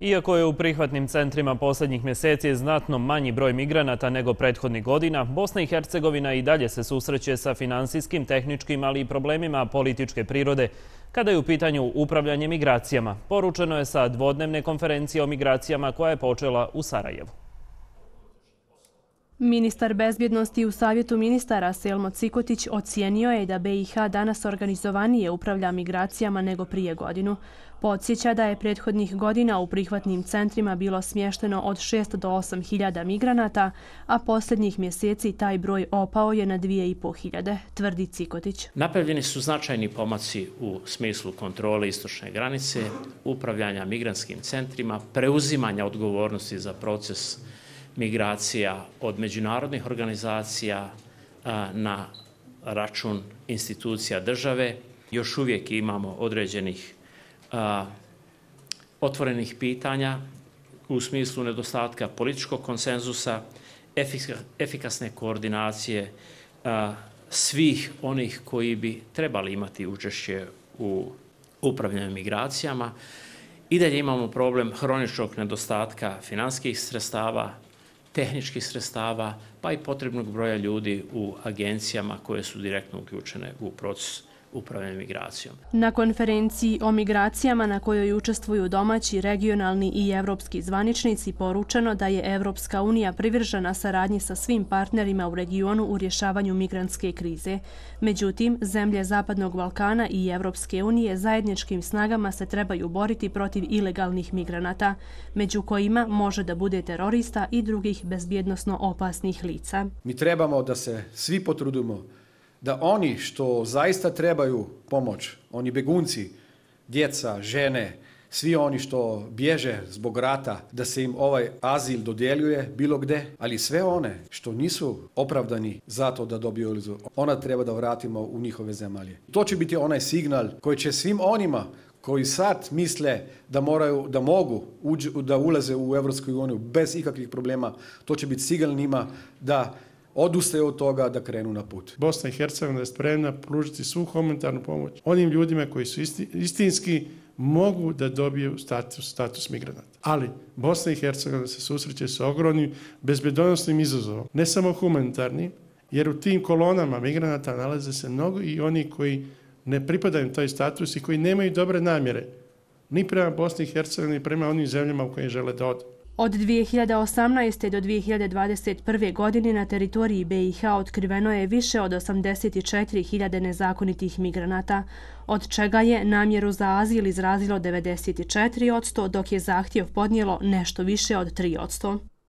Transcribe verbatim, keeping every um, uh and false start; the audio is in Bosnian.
Iako je u prihvatnim centrima posljednjih mjeseci znatno manji broj migranata nego prethodnih godina, Bosna i Hercegovina i dalje se susreće sa finansijskim, tehničkim, ali i problemima političke prirode kada je u pitanju upravljanje migracijama. Poručeno je sa dvodnevne konferencije o migracijama koja je počela u Sarajevu. Ministar bezbjednosti u Savjetu ministara Selmo Cikotić ocijenio je da be i ha danas organizovanije upravlja migracijama nego prije godinu. Podsjeća da je prethodnih godina u prihvatnim centrima bilo smješteno od šest do osam hiljada migranata, a posljednjih mjeseci taj broj opao je na dvije i pol hiljade, tvrdi Cikotić. Napravljeni su značajni pomaci u smislu kontrole istočne granice, upravljanja migrantskim centrima, preuzimanja odgovornosti za proces migracija od međunarodnih organizacija na račun institucija države. Još uvijek imamo određenih a, otvorenih pitanja u smislu nedostatka političkog konsenzusa, efika, efikasne koordinacije a, svih onih koji bi trebali imati učešće u upravljanju migracijama. I dalje imamo problem hroničnog nedostatka financijskih sredstava, tehničkih sredstava, pa i potrebnog broja ljudi u agencijama koje su direktno uključene u proces upravljanja migracijom. Na konferenciji o migracijama na kojoj učestvuju domaći, regionalni i evropski zvaničnici poručeno da je Evropska unija privržena saradnji sa svim partnerima u regionu u rješavanju migrantske krize. Međutim, zemlje Zapadnog Balkana i Evropske unije zajedničkim snagama se trebaju boriti protiv ilegalnih migranata, među kojima može da bude terorista i drugih bezbjednosno opasnih lica. Mi trebamo da se svi potrudimo da oni što zaista trebaju pomoć, oni begunci, djeca, žene, svi oni što bježe zbog rata, da se im ovaj azil dodjeljuje bilo gde, ali sve one što nisu opravdani zato da dobiju azil, ona treba da vratimo u njihove zemalje. To će biti onaj signal koji će svim onima koji sad misle da moraju, da mogu uđu, da ulaze u Evropsku uniju bez ikakvih problema, to će biti signal njima da odustaju od toga da krenu na put. Bosna i Hercegovina je spremna pružiti svu humanitarnu pomoć onim ljudima koji su isti, istinski mogu da dobiju status, status migranata. Ali Bosna i Hercegovina se susreće sa ogromnim bezbjednosnim izazovom, ne samo humanitarnim, jer u tim kolonama migranata nalaze se mnogo i oni koji ne pripadaju taj status i koji nemaju dobre namjere ni prema Bosni i Hercegovini, ni prema onim zemljama u koje žele da odu. Od dvije hiljade osamnaeste. do dvije hiljade dvadeset prve. godine na teritoriji be i ha otkriveno je više od osamdeset četiri hiljade nezakonitih migranata, od čega je namjeru za azil izrazilo devedeset četiri posto, dok je zahtjev podnijelo nešto više od tri posto.